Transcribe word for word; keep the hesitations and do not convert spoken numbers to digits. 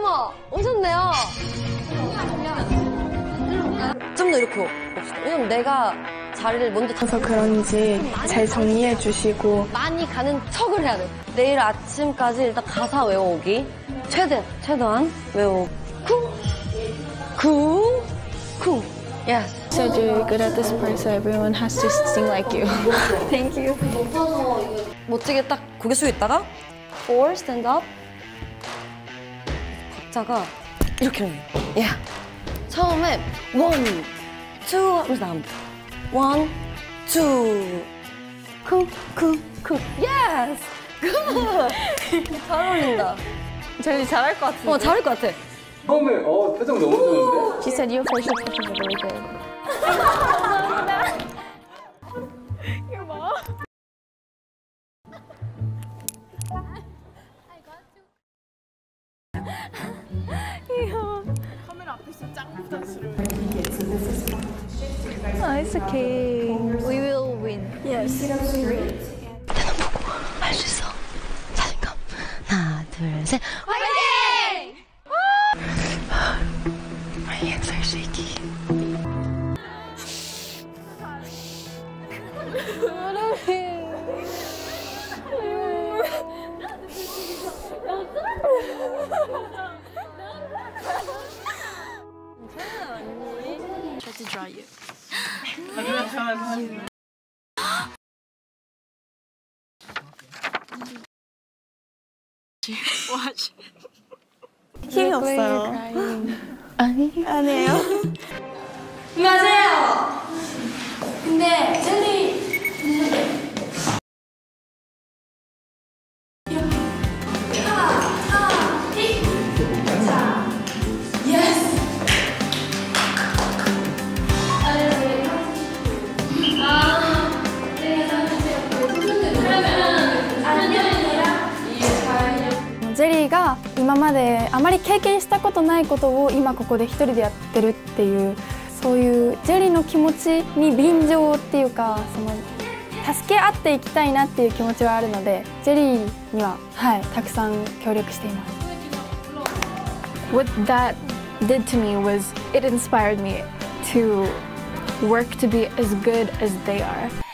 어머, 오셨네요. 좀 더 이렇게 봅시다. 왜냐면 내가 자리를 먼저 그래서 그런지 잘 정리해 주시고 많이 가는 척을 해야 돼. 내일 아침까지 일단 가사 외워오기. 최대, 최대한 외우고. 쿵, 쿵, 쿵. Yes. Said you're good at this part, so everyone has to sing like you. Thank you. 멋지게 딱 고개 숙여 있다가 four, stand up. 박자가 이렇게 해요. Yeah. 처음에 one, two 하면서 나갑니다. one, two. 쿵, 쿵, 쿵. Yes! good! 잘 어울린다. 젤리 잘할 것 같은데? 어, 잘할 것 같아. 처음에 어 표정 너무 좋은데? She said your facial expressions are really good. Your mom? 카메라 앞에서 짱 부담스러워. Oh, it's okay. We will win. Yes. 내눈 보고 할 수 있어. 자신감. 하나, 둘, 셋. 화이팅! My hands are shaky. Try to draw you. Watch. 힘이 없어요. 아니. 아니에요. 맞아요. 근데 젤리 ジェリーが今まであまり経験したことないことを今ここで一人でやってるっていうそういうジェリーの気持ちに便乗っていうかその助け合っていきたいなっていう気持ちはあるのでジェリーには、はい、たくさん協力しています。 What that did to me was it inspired me to work to be as good as they are.